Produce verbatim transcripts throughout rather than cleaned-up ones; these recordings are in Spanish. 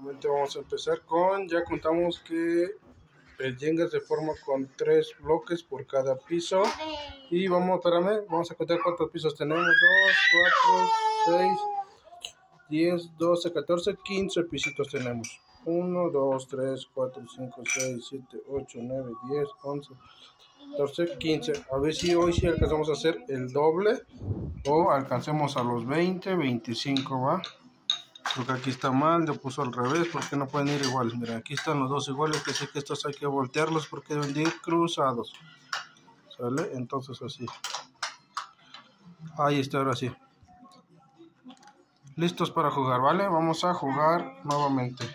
Nuevamente vamos a empezar con, ya contamos que el Jenga se forma con tres bloques por cada piso. Y vamos, espérame, vamos a contar cuántos pisos tenemos. dos, cuatro, seis, diez, doce, catorce, quince pisitos tenemos. uno, dos, tres, cuatro, cinco, seis, siete, ocho, nueve, diez, once, catorce, quince. A ver si hoy sí alcanzamos a hacer el doble o alcancemos a los veinte, veinticinco, ¿va? Porque aquí está mal, lo puso al revés, porque no pueden ir iguales. Mira, aquí están los dos iguales, que sé que estos hay que voltearlos porque deben de ir cruzados. ¿Sale? Entonces así. Ahí está, ahora sí. Listos para jugar, ¿vale? Vamos a jugar nuevamente.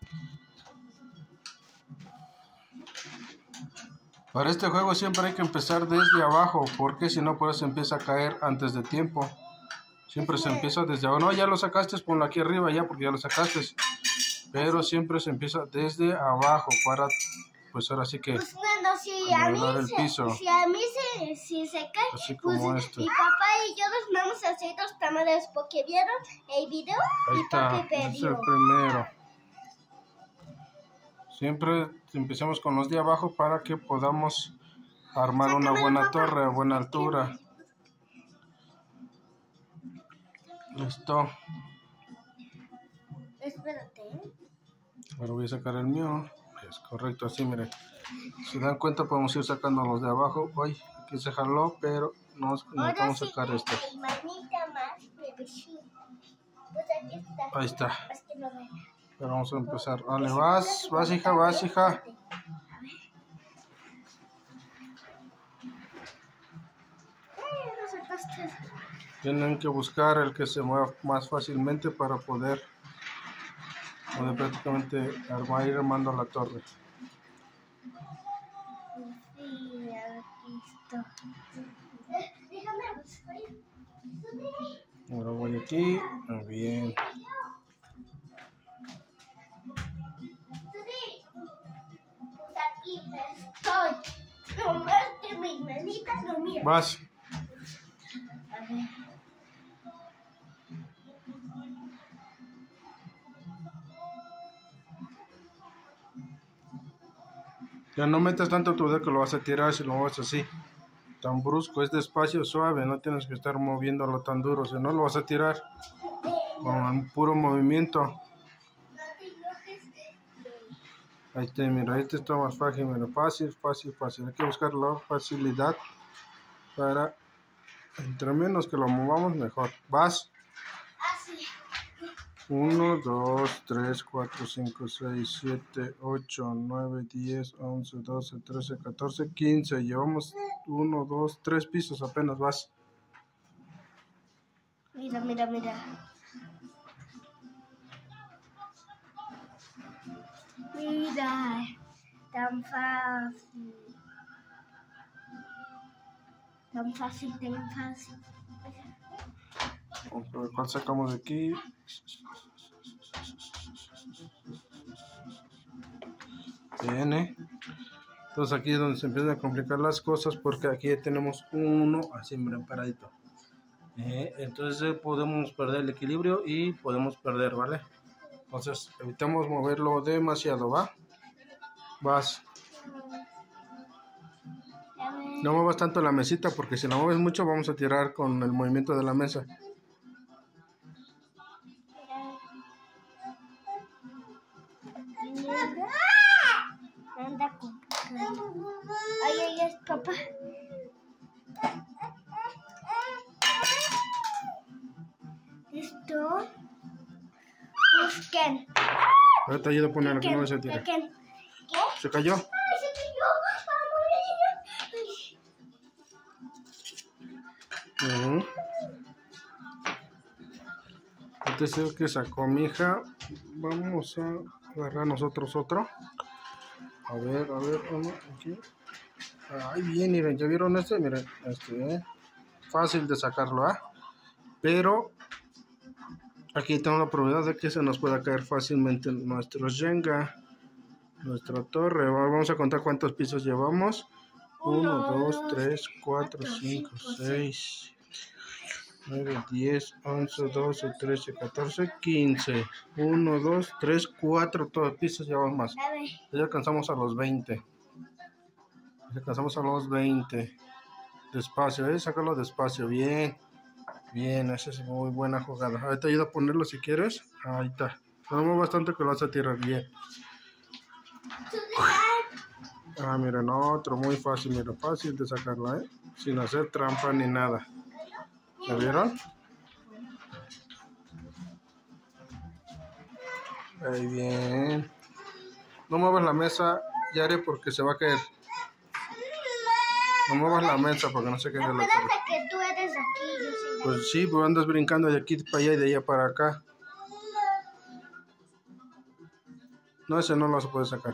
Para este juego siempre hay que empezar desde abajo, porque si no, pues empieza a caer antes de tiempo. Siempre se empieza desde abajo. No, ya lo sacaste, ponlo aquí arriba ya, porque ya lo sacaste. Pero siempre se empieza desde abajo para, pues ahora sí que pues bueno, si a mí el se, piso. Si a mí se, si se cae, así pues como este. Mi papá y yo nos vamos a hacer dos tamales porque vieron el video. Ahí y está, papi perdió. es el primero. Siempre empezamos con los de abajo para que podamos armar una buena torre a buena altura. Listo. Espérate, ¿eh? Ahora voy a sacar el mío. Es correcto, así, miren. Si dan cuenta, podemos ir sacando los de abajo. Uy, aquí se jaló, pero nos necesitamos sí, sacar este. Manita más, pero sí. Pues aquí está. Ahí está. Es que no veo. Pero vamos a empezar. Vale, vas, vas, hija, vas, hija. Tienen que buscar el que se mueva más fácilmente para poder, poder prácticamente armar, ir armando la torre. Sí, aquí está. Déjame buscar. Ahora voy aquí. Muy bien. Aquí estoy. Nomás que mi manita no mira. Vas. A ver. Ya no metas tanto tu dedo que lo vas a tirar si lo mueves así. Tan brusco, es despacio, suave, no tienes que estar moviéndolo tan duro, si no lo vas a tirar con un puro movimiento. Ahí está, mira, ahí está más fácil, mira, fácil, fácil, fácil. Hay que buscar la facilidad para, entre menos que lo movamos, mejor. Vas. uno, dos, tres, cuatro, cinco, seis, siete, ocho, nueve, diez, once, doce, trece, catorce, quince. Llevamos uno, dos, tres pisos apenas, vas. Mira, mira, mira. Mira, tan fácil. Tan fácil, tan fácil. Vamos a ver cuál sacamos de aquí. Bien, ¿eh? Entonces aquí es donde se empiezan a complicar las cosas, porque aquí ya tenemos uno así, miren, paradito. Eh, entonces podemos perder el equilibrio y podemos perder, ¿vale? Entonces evitamos moverlo demasiado, ¿va? Vas. No muevas tanto la mesita, porque si la mueves mucho vamos a tirar con el movimiento de la mesa. Anda con ay, ay, ay, papá. Esto. Busquen. Ahorita ayudo a ponerlo, que no se tire. ¿Qué? ¿Se cayó? Ay, se cayó. Uh-huh. Este es el que sacó mi hija. Vamos a agarrar nosotros otro. A ver, a ver, vamos aquí. Ay, bien, miren, ¿ya vieron este? Miren, este, ¿eh? Fácil de sacarlo, ¿ah? ¿eh? Pero aquí tenemos la probabilidad de que se nos pueda caer fácilmente nuestro Jenga, nuestra torre. Vamos a contar cuántos pisos llevamos. uno, dos, tres, cuatro, cinco, seis, nueve, diez, once, doce, trece, catorce, quince. uno, dos, tres, cuatro. Todos pisos ya van más. A ver. Ya alcanzamos a los veinte. Ya alcanzamos a los veinte. Despacio, ¿eh? Sácalo despacio. Bien. Bien, esa es muy buena jugada. Ahorita ayuda a ponerlo si quieres. Ahí está. Tenemos bastante que lo vas a tirar bien. Ah, miren, otro muy fácil, mira, fácil de sacarla, ¿eh? Sin hacer trampa ni nada. ¿Ya vieron? Ahí bien. No muevas la mesa, Yare, porque se va a caer. No muevas la mesa porque no se caiga la torre. Acuérdate que tú eres aquí, yo soy de Pues sí, pues andas brincando de aquí para allá y de allá para acá. No, ese no lo vas a poder sacar.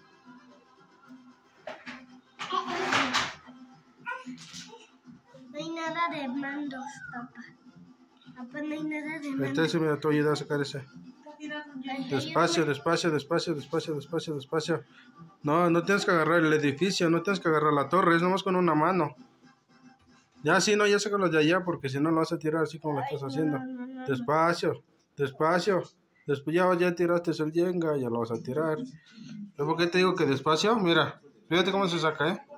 No hay nada de mandos, papá. Papá, no hay nada de mandos. Este, mira, tú ayuda a sacar ese. Despacio, despacio, despacio, despacio, despacio, despacio. No, no tienes que agarrar el edificio, no tienes que agarrar la torre, es nomás con una mano. Ya, sí, no, ya sácalo de allá porque si no lo vas a tirar así como lo estás haciendo. Despacio, despacio. Después ya, ya tiraste el Jenga, ya lo vas a tirar. ¿Por qué te digo que despacio? Mira, fíjate cómo se saca, ¿eh?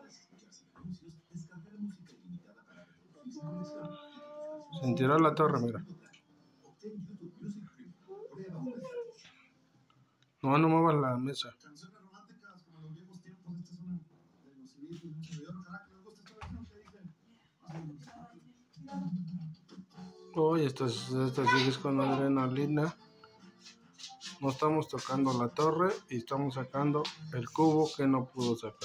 Sin tirar la torre, mira. No, no muevas la mesa. Hoy estas, estas sigues con adrenalina. No estamos tocando la torre y estamos sacando el cubo que no pudo sacar.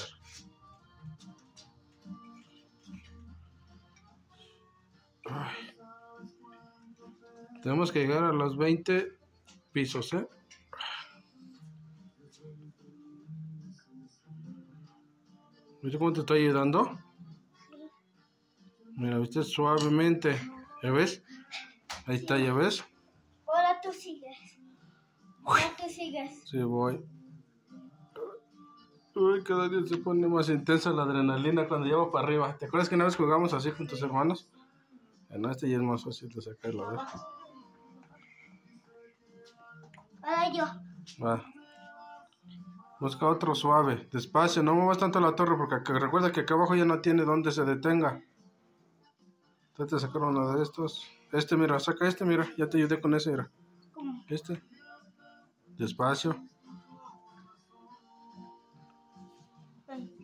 Ay. Tenemos que llegar a los veinte pisos, ¿eh? ¿Viste cómo te estoy ayudando? Mira, viste suavemente. ¿Ya ves? Ahí está, ¿ya ves? Ahora tú sigues. Ahora tú sigues. Sí, voy. Uy, cada día se pone más intensa la adrenalina cuando llevo para arriba. ¿Te acuerdas que una vez jugamos así con tus hermanos? En este ya es más fácil de sacarlo, ¿ves? Ahora yo. Va. Busca otro suave. Despacio, no muevas tanto la torre porque acá- recuerda que acá abajo ya no tiene donde se detenga. Trata de sacar uno de estos. Este, mira, saca este, mira. Ya te ayudé con ese, mira. ¿Cómo? Este. Despacio. Ay.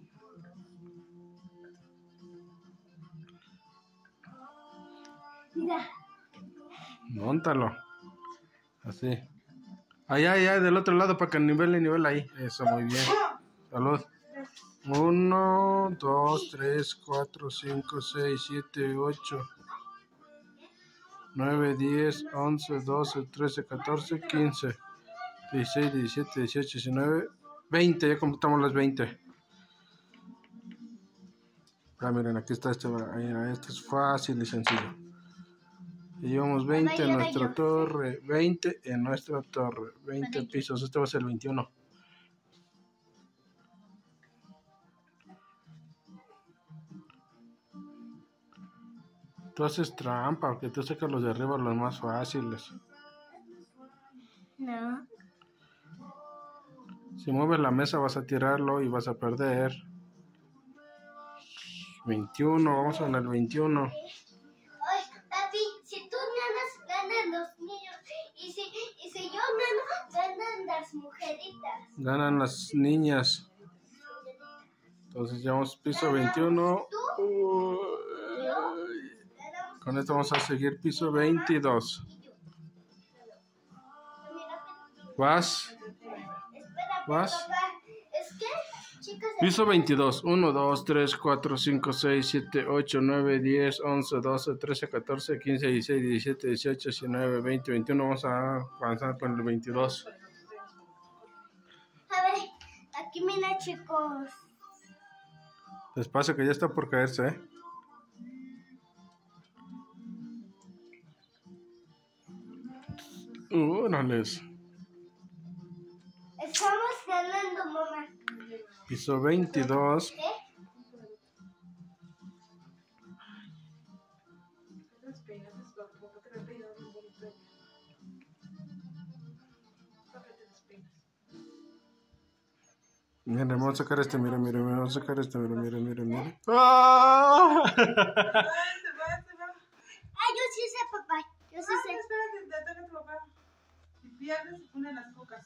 Mira. Móntalo. Así. Allá, allá, del otro lado para que nivele, nivel ahí. Eso, muy bien. Salud. uno, dos, tres, cuatro, cinco, seis, siete, ocho, nueve, diez, once, doce, trece, catorce, quince, dieciséis, diecisiete, dieciocho, diecinueve, veinte. Ya completamos las veinte. Ah, miren, aquí está este. Mira, este es fácil y sencillo. Y llevamos veinte en nuestra torre. veinte en nuestra torre. veinte pisos. Este va a ser el veintiuno. Tú haces trampa, porque tú sacas los de arriba los más fáciles. No. Si mueves la mesa vas a tirarlo y vas a perder. veintiuno, vamos en el veintiuno. Ay, papi, si tú ganas, ganan los niños. Y si, y si yo gano, ganan las mujeritas. Ganan las niñas. Entonces llevamos piso veintiuno. Uy. Con esto vamos a seguir piso veintidós. Vas. Vas. Es que, chicos, Piso veintidós. uno, dos, tres, cuatro, cinco, seis, siete, ocho, nueve, diez, once, doce, trece, catorce, quince, dieciséis, diecisiete, dieciocho, diecinueve, veinte, veintiuno. Vamos a avanzar con el veintidós. a ver, aquí mira, chicos. Despacio que ya está por caerse, ¿eh? Órales. Estamos ganando, mamá. Piso veintidós. ¿Eh? Miren, vamos a sacar este, mira, mira, mira, vamos a sacar este, mira, mira, mira, mira. ¡Ah! Ah, yo sí sé, papá. Yo sí Ah, sé. espérate, te toca a tu papá. Si pierdes, pone las cocas.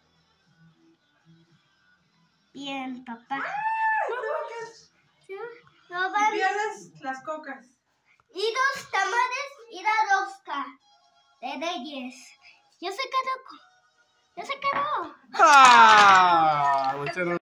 Bien, papá. Si No van. pierdes, las cocas. Y dos tamales y la rosca de Reyes. Yo se quedó. Yo se quedó. ¡Ah!